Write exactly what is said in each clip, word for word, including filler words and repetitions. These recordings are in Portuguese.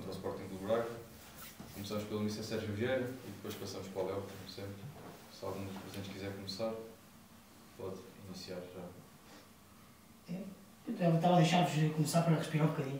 contra o Sporting do Braga. Começamos pelo Mister Sérgio Vieira e depois passamos para o Léo, como sempre. Se algum dos presentes quiser começar, pode iniciar já. Eu estava a deixar-vos começar para respirar um bocadinho.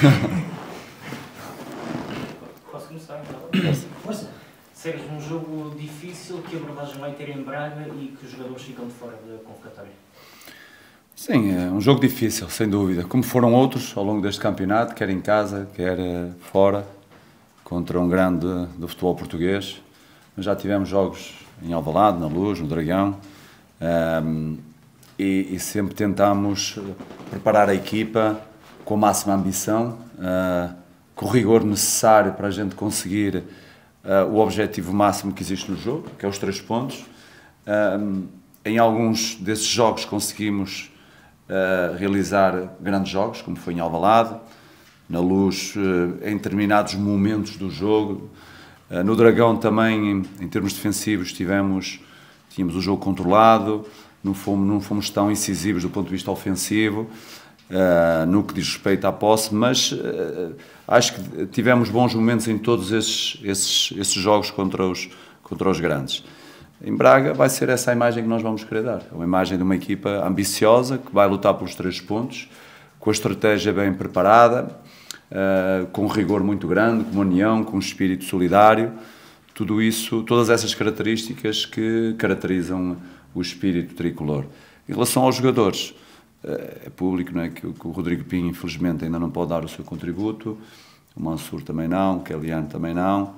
Posso começar então? Força! Sérgio, um jogo difícil, que abordagem vai ter em Braga e que os jogadores ficam de fora da convocatória? Sim, é um jogo difícil, sem dúvida. Como foram outros ao longo deste campeonato, quer em casa, quer fora, contra um grande do futebol português. Mas já tivemos jogos em Alvalade, na Luz, no Dragão, um, e, e sempre tentámos preparar a equipa com a máxima ambição, uh, com o rigor necessário para a gente conseguir uh, o objetivo máximo que existe no jogo, que é os três pontos. Um, em alguns desses jogos conseguimos uh, realizar grandes jogos, como foi em Alvalade, na Luz, uh, em determinados momentos do jogo. Uh, no Dragão também, em, em termos defensivos, tivemos, tínhamos o jogo controlado, não fomos, não fomos tão incisivos do ponto de vista ofensivo, uh, no que diz respeito à posse, mas uh, acho que tivemos bons momentos em todos esses, esses, esses jogos contra os, contra os grandes. Em Braga vai ser essa a imagem que nós vamos querer dar, uma imagem de uma equipa ambiciosa, que vai lutar pelos três pontos, com a estratégia bem preparada, uh, com um rigor muito grande, com uma união, com um espírito solidário, tudo isso, todas essas características que caracterizam o espírito tricolor. Em relação aos jogadores, é público, não é, que o Rodrigo Pinho infelizmente ainda não pode dar o seu contributo, o Mansur também não, o Keliano também não,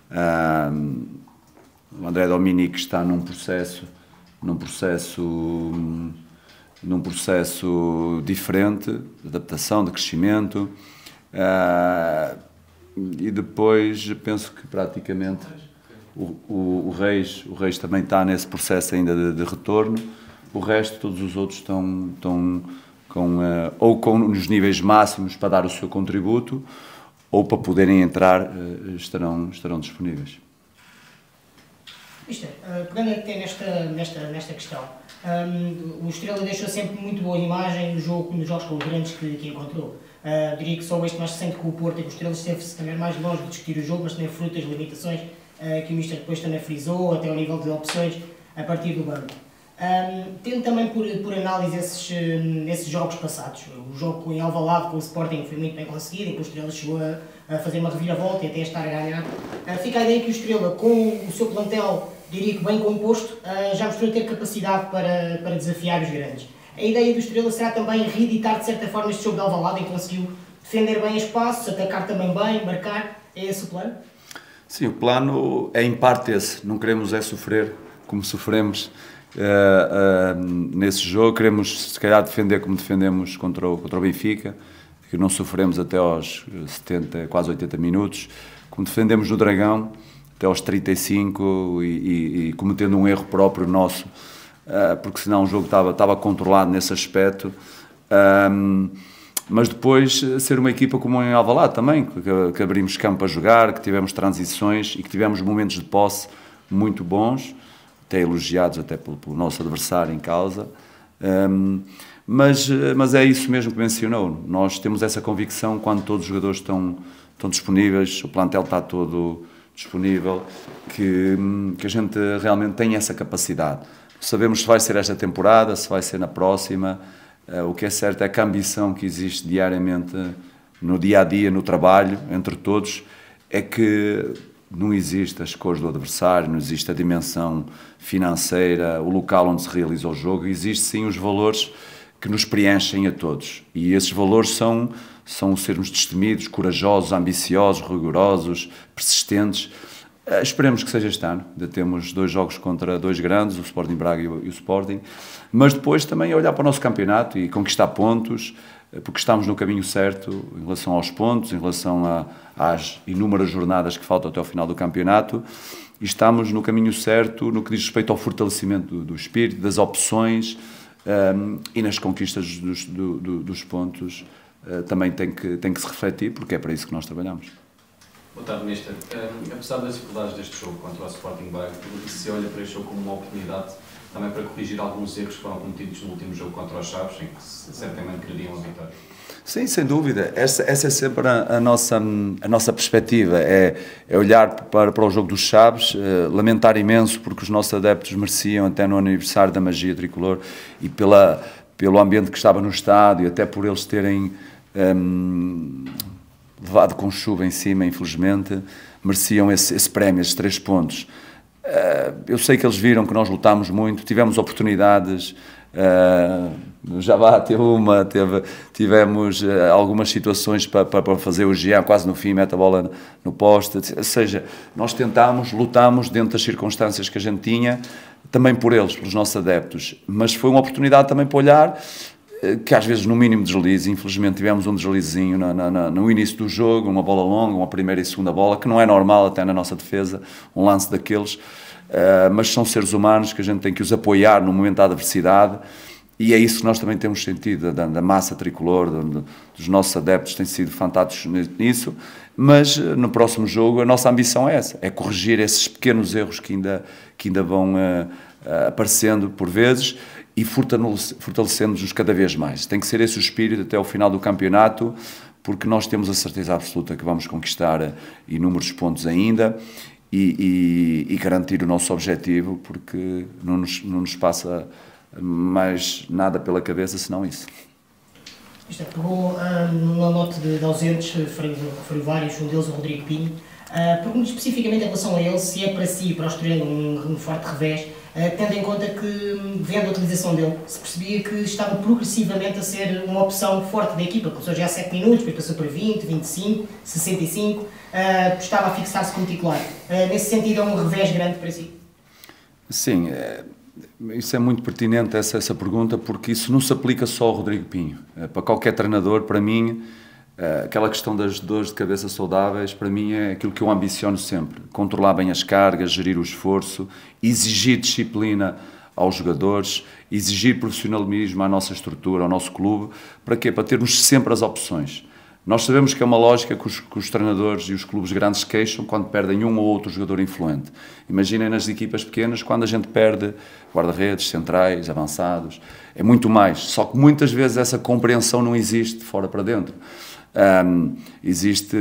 o André Dominique está num processo, num processo, num processo diferente, de adaptação, de crescimento, e depois penso que praticamente O, o, o, Reis, o Reis também está nesse processo ainda de, de retorno. O resto, todos os outros estão, estão com, uh, ou com nos níveis máximos para dar o seu contributo, ou para poderem entrar, uh, estarão, estarão disponíveis. Mister, uh, pegando até nesta, nesta, nesta questão, um, o Estrela deixou sempre muito boa imagem no jogo, nos jogos com os grandes que, que encontrou. Uh, diria que só este mais recente com o Porto, e que o Estrela esteve-se também mais longe de discutir o jogo, mas também fruto das limitações que o Mister depois também frisou, até ao nível de opções a partir do banco. Um, tendo também por, por análise esses, esses jogos passados, o jogo em Alvalade com o Sporting foi muito bem conseguido, em que o Estrela chegou a, a fazer uma reviravolta e até a estar a ganhar, uh, fica a ideia que o Estrela, com o seu plantel, diria que bem composto, uh, já mostrou ter capacidade para, para desafiar os grandes. A ideia do Estrela será também reeditar de certa forma este jogo de Alvalade, em que conseguiu defender bem espaços, atacar também bem, marcar. É esse o plano? Sim, o plano é em parte esse, não queremos é sofrer como sofremos uh, uh, nesse jogo, queremos se calhar defender como defendemos contra o, contra o Benfica, que não sofremos até aos setenta, quase oitenta minutos, como defendemos no Dragão até aos trinta e cinco e, e, e cometendo um erro próprio nosso, uh, porque senão o jogo estava, estava controlado nesse aspecto. Um, mas depois ser uma equipa como em Alvalade também, que, que abrimos campo a jogar, que tivemos transições e que tivemos momentos de posse muito bons, até elogiados até pelo, pelo nosso adversário em causa, um, mas, mas é isso mesmo que mencionou, nós temos essa convicção quando todos os jogadores estão, estão disponíveis, o plantel está todo disponível, que, que a gente realmente tem essa capacidade. Sabemos se vai ser esta temporada, se vai ser na próxima. Uh, o que é certo é que a ambição que existe diariamente no dia-a-dia, no trabalho, entre todos, é que não existe as cores do adversário, não existe a dimensão financeira, o local onde se realiza o jogo, existe sim os valores que nos preenchem a todos. E esses valores são, são sermos destemidos, corajosos, ambiciosos, rigorosos, persistentes. Uh, esperemos que seja este ano. Ainda temos dois jogos contra dois grandes, o Sporting Braga e o, e o Sporting, mas depois também olhar para o nosso campeonato e conquistar pontos, porque estamos no caminho certo em relação aos pontos, em relação a, às inúmeras jornadas que faltam até ao final do campeonato, e estamos no caminho certo no que diz respeito ao fortalecimento do, do espírito, das opções, um, e nas conquistas dos, do, do, dos pontos uh, também tem que, tem que se refletir, porque é para isso que nós trabalhamos. Boa tarde, Mister. Um, apesar das dificuldades deste jogo contra o Sporting Braga, se olha para este jogo como uma oportunidade também para corrigir alguns erros que foram cometidos no último jogo contra os Chaves, em que certamente queriam a vitória. Sim, sem dúvida. Essa, essa é sempre a, a, nossa, a nossa perspectiva, é, é olhar para, para o jogo dos Chaves, eh, lamentar imenso porque os nossos adeptos mereciam, até no aniversário da magia tricolor, e pela, pelo ambiente que estava no estádio, até por eles terem hum, levado com chuva em cima, infelizmente, mereciam esse, esse prémio, esses três pontos. Uh, eu sei que eles viram que nós lutámos muito, tivemos oportunidades, uh, já teve uma, teve, tivemos uh, algumas situações para, para, para fazer o Jean, quase no fim, mete a bola no, no poste, ou seja, nós tentámos, lutámos dentro das circunstâncias que a gente tinha, também por eles, pelos nossos adeptos, mas foi uma oportunidade também para olhar, que às vezes no mínimo deslize, infelizmente tivemos um deslizinho na, na, no início do jogo, uma bola longa, uma primeira e segunda bola, que não é normal até na nossa defesa, um lance daqueles, uh, mas são seres humanos que a gente tem que os apoiar no momento da adversidade, e é isso que nós também temos sentido, da, da massa tricolor, do, dos nossos adeptos, têm sido fantásticos nisso, mas no próximo jogo a nossa ambição é essa, é corrigir esses pequenos erros que ainda, que ainda vão uh, uh, aparecendo por vezes, e fortalecendo-nos cada vez mais. Tem que ser esse o espírito até ao final do campeonato, porque nós temos a certeza absoluta que vamos conquistar inúmeros pontos ainda e, e, e garantir o nosso objetivo, porque não nos, não nos passa mais nada pela cabeça senão isso. Isto é, pegou um, no lote de, de ausentes, referiu vários, um deles o Rodrigo Pinho. Uh, Pergunto especificamente em relação a ele, se é para si e para o Estoril um, um forte revés, uh, tendo em conta que, vendo a utilização dele, se percebia que estava progressivamente a ser uma opção forte da equipa. Começou já a sete minutos, depois passou para vinte, vinte e cinco, sessenta e cinco, uh, estava a fixar-se como titular. Uh, nesse sentido, é um revés grande para si? Sim, é, isso é muito pertinente, essa, essa pergunta, porque isso não se aplica só ao Rodrigo Pinho. É, para qualquer treinador, para mim, aquela questão das dores de cabeça saudáveis, para mim é aquilo que eu ambiciono sempre. Controlar bem as cargas, gerir o esforço, exigir disciplina aos jogadores, exigir profissionalismo à nossa estrutura, ao nosso clube. Para quê? Para termos sempre as opções. Nós sabemos que é uma lógica que os, que os treinadores e os clubes grandes se queixam quando perdem um ou outro jogador influente. Imaginem nas equipas pequenas, quando a gente perde guarda-redes, centrais, avançados. É muito mais. Só que muitas vezes essa compreensão não existe de fora para dentro. Um, existe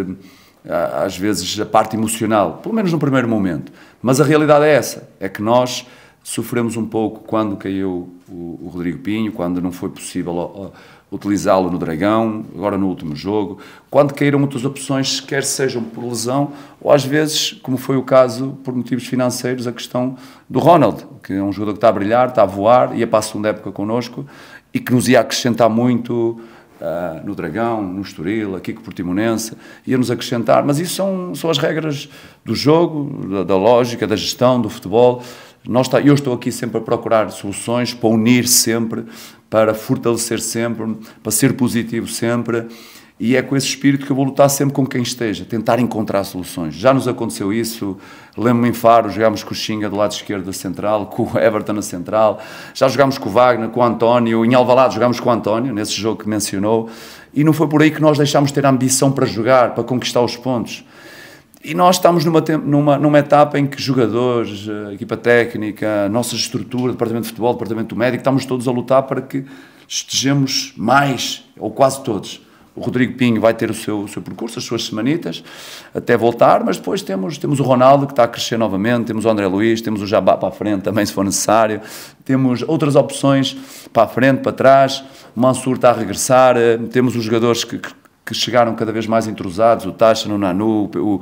às vezes a parte emocional, pelo menos no primeiro momento, mas a realidade é essa, é que nós sofremos um pouco quando caiu o, o Rodrigo Pinho, quando não foi possível utilizá-lo no Dragão, agora no último jogo, quando caíram muitas opções, quer sejam por lesão ou às vezes, como foi o caso por motivos financeiros, a questão do Ronald, que é um jogador que está a brilhar, está a voar, ia para a segunda época connosco e que nos ia acrescentar muito Uh, no Dragão, no Estoril, aqui com o Portimonense, ia-nos acrescentar, mas isso são, são as regras do jogo, da, da lógica, da gestão, do futebol. Nós está, eu estou aqui sempre a procurar soluções, para unir sempre, para fortalecer sempre, para ser positivo sempre, e é com esse espírito que eu vou lutar sempre com quem esteja, tentar encontrar soluções. Já nos aconteceu isso, lembro-me em Faro, jogámos com o Xinga do lado esquerdo da central, com o Everton na central, já jogámos com o Wagner, com o António, em Alvalade jogámos com o António, nesse jogo que mencionou, e não foi por aí que nós deixámos de ter a ambição para jogar, para conquistar os pontos. E nós estamos numa, numa, numa etapa em que jogadores, a equipa técnica, a nossa estrutura, o departamento de futebol, o departamento médico, estamos todos a lutar para que estejamos mais, ou quase todos. O Rodrigo Pinho vai ter o seu, o seu percurso, as suas semanitas, até voltar, mas depois temos, temos o Ronaldo, que está a crescer novamente, temos o André Luiz, temos o Jabá para a frente também, se for necessário, temos outras opções para a frente, para trás, o Mansur está a regressar, temos os jogadores que, que, que chegaram cada vez mais entrosados, o Tacha, o Nanu, o,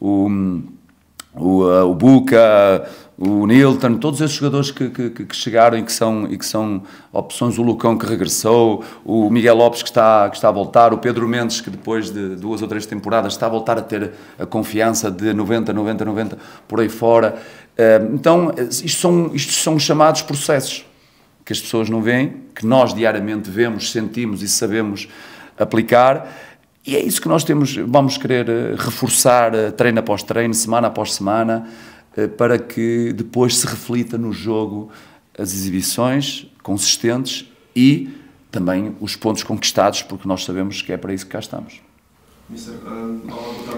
o, o, o Buca, o Nilton, todos esses jogadores que, que, que chegaram e que, são, e que são opções, o Lucão que regressou, o Miguel Lopes que está, que está a voltar, o Pedro Mendes que depois de duas ou três temporadas está a voltar a ter a confiança de noventa, noventa, noventa por aí fora. Então, isto são, isto são chamados processos que as pessoas não veem, que nós diariamente vemos, sentimos e sabemos aplicar. E é isso que nós temos, vamos querer reforçar treino após treino, semana após semana, para que depois se reflita no jogo as exibições consistentes e também os pontos conquistados, porque nós sabemos que é para isso que cá estamos. mister Uh, olá, boa tarde.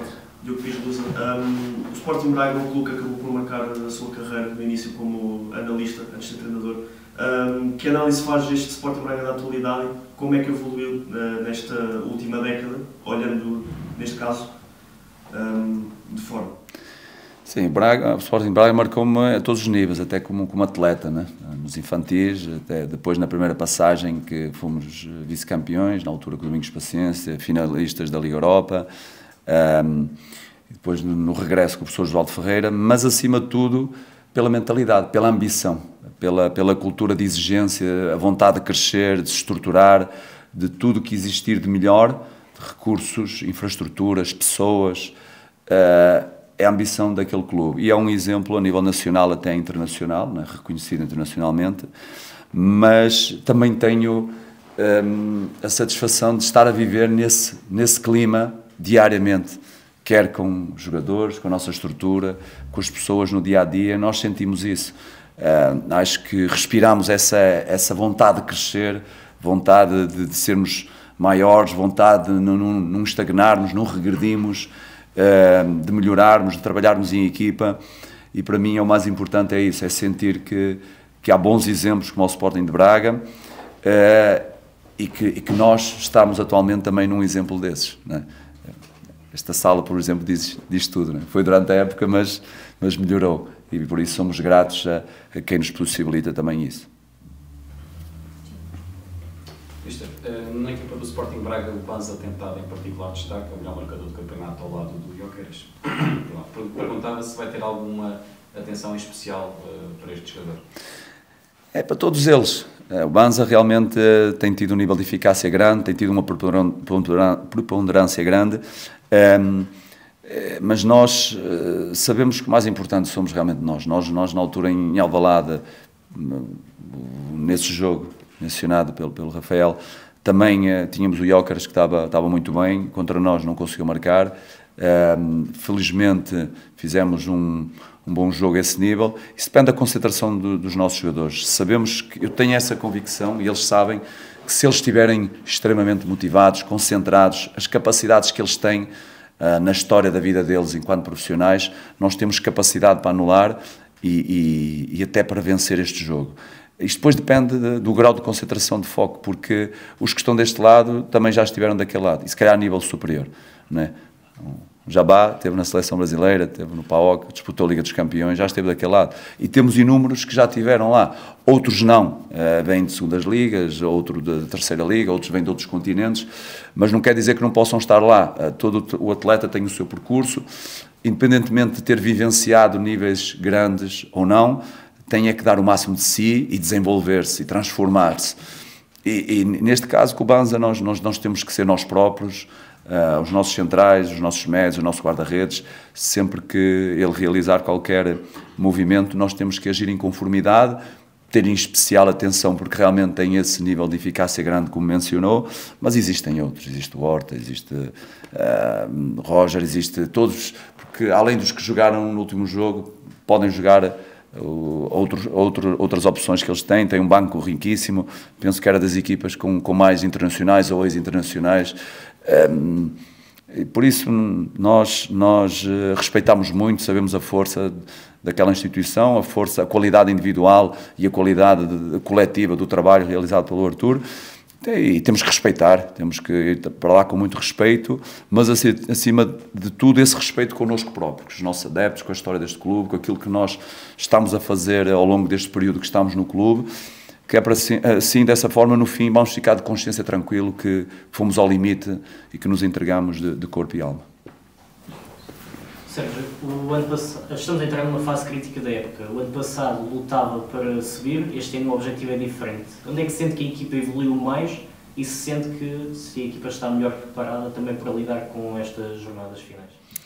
Diogo Vilanusa. Um, o Sporting Braga é um clube que acabou por marcar a sua carreira no início como analista, antes de ser treinador. Um, que análise faz este Sporting Braga da atualidade? Como é que evoluiu uh, nesta última década, olhando, neste caso, um, de fora? Sim, Braga, o Sporting Braga marcou-me a todos os níveis, até como, como atleta, né? Nos infantis, até depois na primeira passagem que fomos vice-campeões, na altura com o Domingos Paciência, finalistas da Liga Europa, um, depois no, no regresso com o professor Osvaldo Ferreira, mas acima de tudo pela mentalidade, pela ambição, pela, pela cultura de exigência, a vontade de crescer, de se estruturar, de tudo que existir de melhor, de recursos, infraestruturas, pessoas, uh, é a ambição daquele clube. E é um exemplo a nível nacional até internacional, né, reconhecido internacionalmente, mas também tenho um, a satisfação de estar a viver nesse, nesse clima diariamente, quer com os jogadores, com a nossa estrutura, com as pessoas no dia-a-dia, nós sentimos isso. Uh, acho que respiramos essa, essa vontade de crescer, vontade de, de sermos maiores, vontade de não, não, não estagnarmos, não regredirmos, uh, de melhorarmos, de trabalharmos em equipa, e para mim é o mais importante é isso, é sentir que, que há bons exemplos como o Sporting de Braga, uh, e, que, e que nós estamos atualmente também num exemplo desses, né? Esta sala, por exemplo, diz, diz tudo, né? Foi durante a época, mas, mas melhorou. E por isso somos gratos a, a quem nos possibilita também isso. Mister, na equipa do Sporting Braga, o Banza tem estado em particular destaque, é o melhor marcador do campeonato ao lado do Gyökeres. Perguntava se vai ter alguma atenção em especial uh, para este jogador. É para todos eles. O Banza realmente tem tido um nível de eficácia grande, tem tido uma preponderância grande, um, mas nós sabemos que o mais importante somos realmente nós. Nós, nós na altura em Alvalade, nesse jogo mencionado pelo, pelo Rafael, também uh, tínhamos o Gyökeres que estava, estava muito bem, contra nós não conseguiu marcar. Um, felizmente fizemos um, um bom jogo a esse nível. Isso depende da concentração do, dos nossos jogadores. Sabemos que eu tenho essa convicção e eles sabem que se eles estiverem extremamente motivados, concentrados, as capacidades que eles têm uh, na história da vida deles enquanto profissionais, nós temos capacidade para anular e, e, e até para vencer este jogo. Isto depois depende de, do grau de concentração de foco, porque os que estão deste lado também já estiveram daquele lado, e se calhar a nível superior, não é? O Jabá esteve na seleção brasileira, esteve no P A O C, disputou a Liga dos Campeões, já esteve daquele lado. E temos inúmeros que já estiveram lá. Outros não, uh, vêm de segundas ligas, outro da terceira liga, outros vêm de outros continentes, mas não quer dizer que não possam estar lá. Uh, todo o atleta tem o seu percurso, independentemente de ter vivenciado níveis grandes ou não, tem é que dar o máximo de si e desenvolver-se e transformar-se. E, e neste caso, com o Banza, nós, nós, nós temos que ser nós próprios, Uh, os nossos centrais, os nossos médios, o nosso guarda-redes, sempre que ele realizar qualquer movimento, nós temos que agir em conformidade, ter em especial atenção, porque realmente tem esse nível de eficácia grande, como mencionou, mas existem outros, existe o Horta, existe uh, Roger, existe todos, porque além dos que jogaram no último jogo, podem jogar uh, outros, outro, outras opções que eles têm, têm um banco riquíssimo, penso que era das equipas com, com mais internacionais ou ex-internacionais. Um, e por isso nós, nós respeitamos muito, sabemos a força daquela instituição, a força, a qualidade individual e a qualidade de, coletiva do trabalho realizado pelo Artur, e temos que respeitar, temos que ir para lá com muito respeito, mas acima de tudo esse respeito connosco próprios, com os nossos adeptos, com a história deste clube, com aquilo que nós estamos a fazer ao longo deste período que estamos no clube, que é para assim, dessa forma, no fim, vamos ficar de consciência tranquilo que fomos ao limite e que nos entregamos de, de corpo e alma. Sérgio, o ano passado, estamos a entrar numa fase crítica da época. O ano passado lutava para subir, este ano o objetivo é diferente. Onde é que sente que a equipa evoluiu mais e se sente que se a equipa está melhor preparada também para lidar com estas jornadas finais?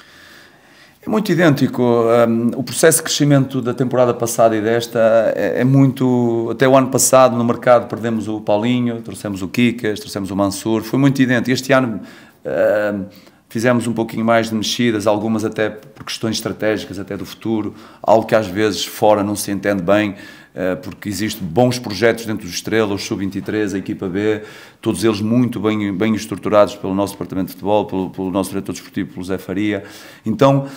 É muito idêntico. Um, o processo de crescimento da temporada passada e desta é, é muito... Até o ano passado, no mercado, perdemos o Paulinho, trouxemos o Kikas, trouxemos o Mansur, foi muito idêntico. Este ano uh, fizemos um pouquinho mais de mexidas, algumas até por questões estratégicas, até do futuro, algo que às vezes fora não se entende bem. porque existem bons projetos dentro do Estrela, o sub vinte e três, a equipa B, todos eles muito bem, bem estruturados pelo nosso departamento de futebol, pelo, pelo nosso diretor desportivo, pelo Zé Faria. Então,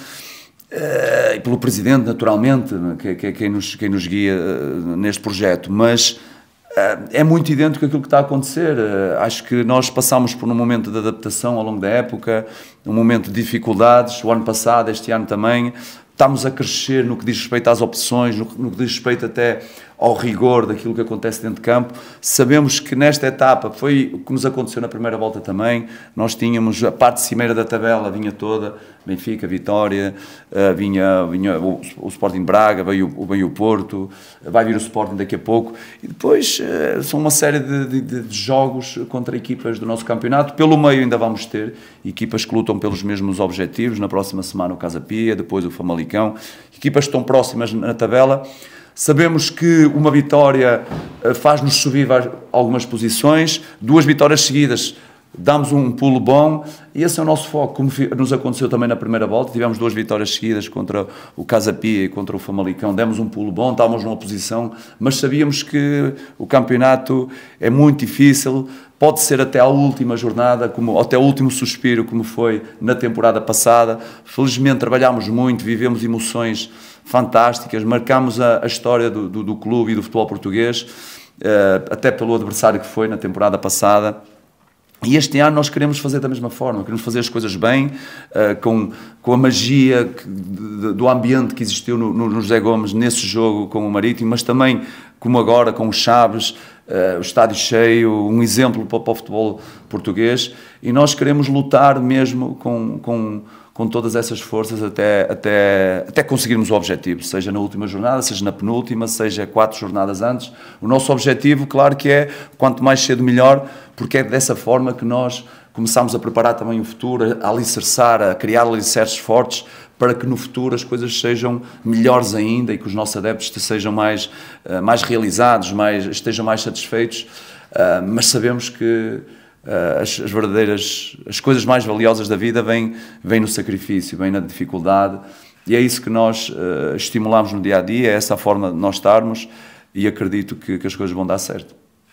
Uh, e pelo Presidente, naturalmente, que, que é quem nos, quem nos guia uh, neste projeto, mas uh, é muito idêntico àquilo que está a acontecer. Uh, acho que nós passámos por um momento de adaptação ao longo da época, um momento de dificuldades, o ano passado, este ano também. Estamos a crescer no que diz respeito às opções, no, no que diz respeito até ao rigor daquilo que acontece dentro de campo. Sabemos que nesta etapa, foi o que nos aconteceu na primeira volta também, nós tínhamos a parte cimeira da tabela, vinha toda, Benfica, Vitória, vinha, vinha o, o Sporting Braga, veio, veio o Porto, vai vir o Sporting daqui a pouco, e depois são uma série de, de, de jogos contra equipas do nosso campeonato. Pelo meio ainda vamos ter equipas que lutam pelos mesmos objetivos, na próxima semana o Casa Pia, depois o Famalicão, equipas que estão próximas na tabela. Sabemos que uma vitória faz-nos subir algumas posições, duas vitórias seguidas damos um pulo bom, e esse é o nosso foco, como nos aconteceu também na primeira volta. Tivemos duas vitórias seguidas contra o Casa Pia e contra o Famalicão, demos um pulo bom, estávamos numa posição, mas sabíamos que o campeonato é muito difícil, pode ser até à última jornada, como, até o último suspiro, como foi na temporada passada. Felizmente trabalhámos muito, vivemos emoções fantásticas, marcámos a, a história do, do, do clube e do futebol português, uh, até pelo adversário que foi na temporada passada. E este ano nós queremos fazer da mesma forma, queremos fazer as coisas bem, uh, com, com a magia que, de, do ambiente que existiu no, no, no José Gomes nesse jogo com o Marítimo, mas também, como agora, com o Chaves, uh, o estádio cheio, um exemplo para, para o futebol português, e nós queremos lutar mesmo com, com, com todas essas forças até, até, até conseguirmos o objetivo, seja na última jornada, seja na penúltima, seja quatro jornadas antes. O nosso objetivo, claro que é, quanto mais cedo melhor, porque é dessa forma que nós começamos a preparar também o futuro, a alicerçar, a criar alicerces fortes, para que no futuro as coisas sejam melhores ainda e que os nossos adeptos sejam mais, mais realizados, mais, estejam mais satisfeitos, mas sabemos que as, as verdadeiras, as coisas mais valiosas da vida vêm, vêm no sacrifício, vêm na dificuldade, e é isso que nós estimulamos no dia-a-dia, é essa a forma de nós estarmos, e acredito que, que as coisas vão dar certo.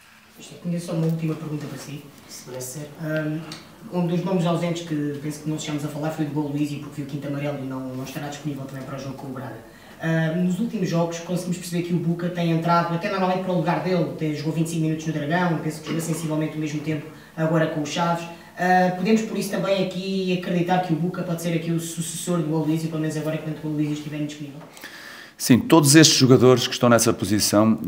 Tinha só uma última pergunta para si, se pudesse ser. Um, um dos nomes ausentes que penso que não chegamos a falar foi o do Aloísio, porque viu o quinto amarelo e não, não estará disponível também para o jogo com o Braga. Uh, nos últimos jogos conseguimos perceber que o Buca tem entrado, até normalmente para o lugar dele, tem, jogou vinte e cinco minutos no Dragão, penso que jogou sensivelmente o mesmo tempo agora com o Chaves. Uh, podemos por isso também aqui acreditar que o Buca pode ser aqui o sucessor do Aloísio, pelo menos agora enquanto o Aloísio estiver disponível? Sim, todos estes jogadores que estão nessa posição,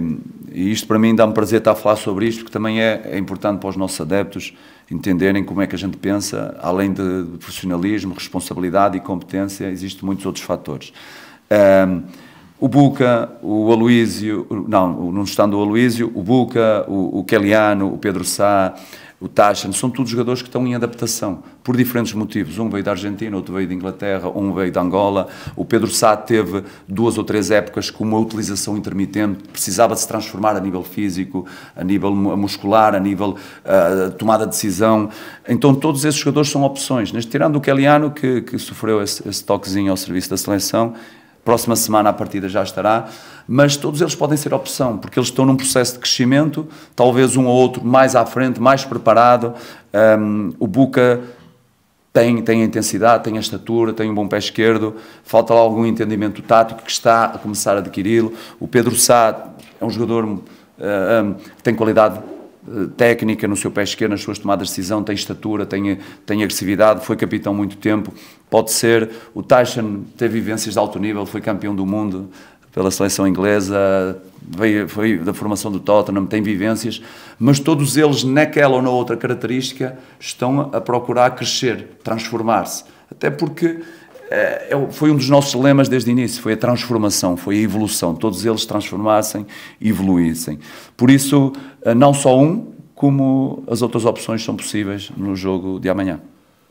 e isto para mim dá-me prazer estar a falar sobre isto, porque também é, é importante para os nossos adeptos entenderem como é que a gente pensa, além de, de profissionalismo, responsabilidade e competência, existem muitos outros fatores. Um, o Buca, o Aloísio, não, não estando o Aloísio, o Buca, o, o Keliano, o Pedro Sá, o Tachan, são todos jogadores que estão em adaptação, por diferentes motivos. Um veio da Argentina, outro veio da Inglaterra, um veio da Angola. O Pedro Sá teve duas ou três épocas com uma utilização intermitente, precisava de se transformar a nível físico, a nível muscular, a nível uh, tomada de decisão. Então todos esses jogadores são opções. Neste, tirando o Keliano, que, que sofreu esse, esse toquezinho ao serviço da seleção, próxima semana a partida já estará, mas todos eles podem ser opção, porque eles estão num processo de crescimento, talvez um ou outro mais à frente, mais preparado. Um, o Buca tem, tem a intensidade, tem a estatura, tem um bom pé esquerdo, falta lá algum entendimento tático que está a começar a adquiri-lo. O Pedro Sá é um jogador uh, um, que tem qualidade técnica no seu pé esquerdo, nas suas tomadas de decisão, tem estatura, tem, tem agressividade, foi capitão muito tempo, pode ser. O Tachan teve vivências de alto nível, foi campeão do mundo pela seleção inglesa, veio, foi da formação do Tottenham, tem vivências, mas todos eles, naquela ou na outra característica, estão a procurar crescer, transformar-se, até porque é, foi um dos nossos lemas desde o início, foi a transformação, foi a evolução, todos eles transformassem e evoluíssem. Por isso, não só um, como as outras opções são possíveis no jogo de amanhã.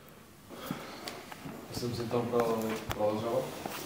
Passamos então para o Aljava.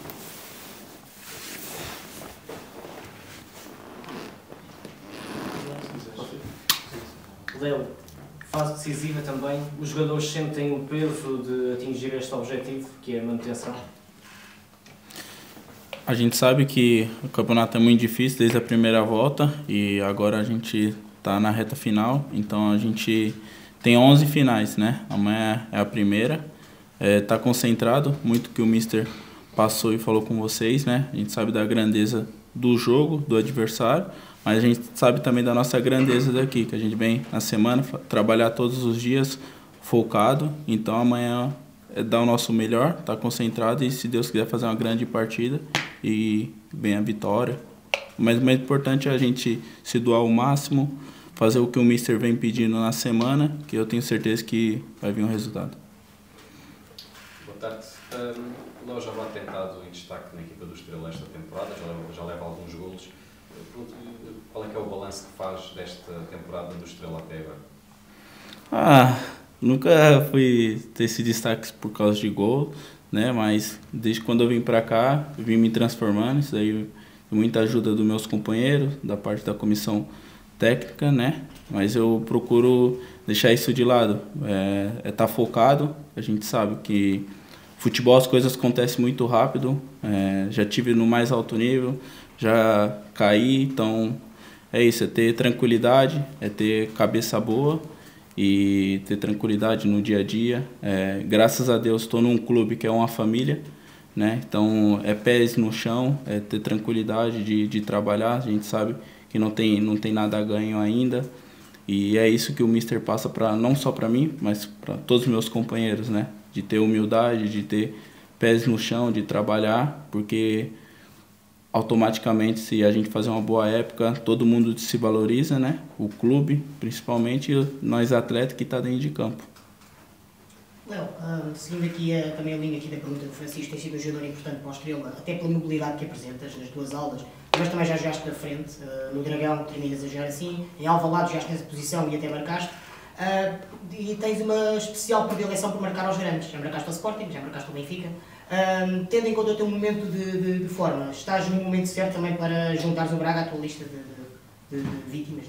Léo, fase decisiva também, os jogadores sentem o peso de atingir este objetivo, que é a manutenção? A gente sabe que o campeonato é muito difícil desde a primeira volta e agora a gente está na reta final, então a gente tem onze finais, né? Amanhã é a primeira, está é, concentrado, muito que o mister passou e falou com vocês, né? A gente sabe da grandeza do jogo, do adversário, mas a gente sabe também da nossa grandeza daqui, que a gente vem na semana trabalhar todos os dias focado, então amanhã é dar o nosso melhor, tá concentrado e se Deus quiser fazer uma grande partida e vem a vitória. Mas o mais importante é a gente se doar ao máximo, fazer o que o mister vem pedindo na semana, que eu tenho certeza que vai vir um resultado. Boa tarde. Um, nós já vai tentado em destaque na equipa do Estrela esta temporada, já leva, já leva alguns golos. Qual é que é o balanço que faz desta temporada do Estrela até agora? Ah, nunca fui ter esse destaque por causa de gol, né? Mas desde quando eu vim para cá, eu vim me transformando. Isso aí, muita ajuda dos meus companheiros, da parte da comissão técnica, né? Mas eu procuro deixar isso de lado. É estar tá focado. A gente sabe que futebol as coisas acontecem muito rápido. É, já tive no mais alto nível, já caí, então é isso, é ter tranquilidade, é ter cabeça boa e ter tranquilidade no dia a dia. É, graças a Deus estou num clube que é uma família, né? Então é pés no chão, é ter tranquilidade de, de trabalhar. A gente sabe que não tem, não tem nada a ganho ainda e é isso que o mister passa para não só para mim, mas para todos os meus companheiros, né? De ter humildade, de ter pés no chão, de trabalhar, porque automaticamente, se a gente fazer uma boa época, todo mundo se valoriza, né? O clube, principalmente, e nós atletas que estão tá dentro de campo. Léo, uh, seguindo aqui a, também a linha aqui da pergunta do Francisco, tem sido um jogador importante para o Estrela, até pela mobilidade que apresentas nas duas aulas, mas também já jogaste na frente, uh, no Dragão terminas a jogar assim, em Alvalade jogaste nessa posição e até marcaste, uh, e tens uma especial predileção por marcar aos grandes, já marcaste ao Sporting, já marcaste ao Benfica. Um, tendo em conta o teu momento de, de, de forma, estás no momento certo também para juntares o Braga à tua lista de, de, de, de vítimas,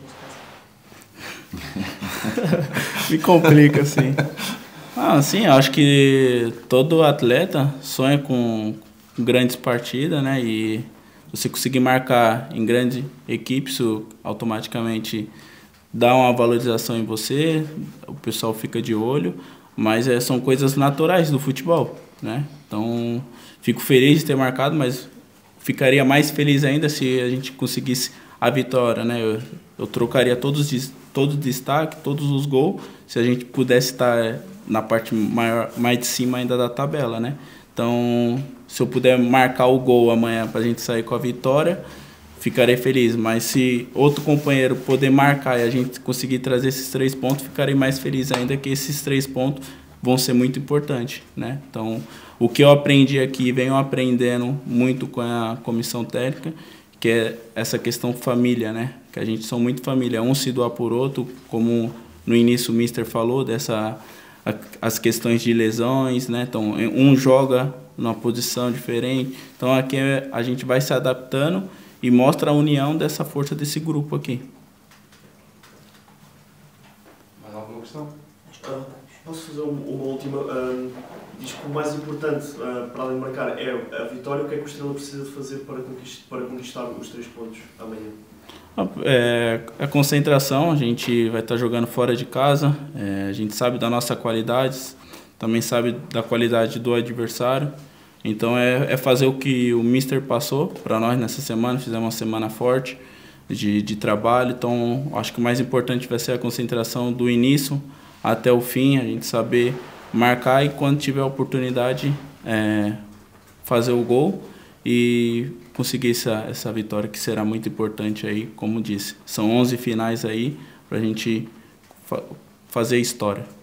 neste caso? Me complica, assim. Ah, sim, acho que todo atleta sonha com grandes partidas, né? E você conseguir marcar em grande equipe, isso automaticamente dá uma valorização em você, o pessoal fica de olho, mas é, são coisas naturais do futebol, né? Então, fico feliz de ter marcado, mas ficaria mais feliz ainda se a gente conseguisse a vitória, né? Eu, eu trocaria todos todo o destaque, todos os gols, se a gente pudesse estar na parte maior, mais de cima ainda da tabela, né? Então, se eu puder marcar o gol amanhã para a gente sair com a vitória, ficarei feliz. Mas se outro companheiro poder marcar e a gente conseguir trazer esses três pontos, ficarei mais feliz ainda, que esses três pontos vão ser muito importantes, né? Então, o que eu aprendi aqui, venho aprendendo muito com a comissão técnica, que é essa questão família, né? Que a gente são muito família, um se doar por outro, como no início o mister falou, dessa, a, as questões de lesões, né? Então, um joga numa posição diferente, então aqui a gente vai se adaptando e mostra a união dessa força desse grupo aqui. Mais alguma questão? Posso fazer uma última? Uh, diz que o mais importante, uh, para além de marcar, é a vitória. O que é que o Estrela precisa de fazer para conquistar, para conquistar os três pontos amanhã? É, a concentração, a gente vai estar jogando fora de casa, é, a gente sabe da nossa qualidade, também sabe da qualidade do adversário. Então é, é fazer o que o mister passou para nós nessa semana, fizemos uma semana forte de, de trabalho, então acho que o mais importante vai ser a concentração do início até o fim, a gente saber marcar e quando tiver a oportunidade é, fazer o gol e conseguir essa, essa vitória que será muito importante aí, como disse. São onze finais aí para a gente fa- fazer história.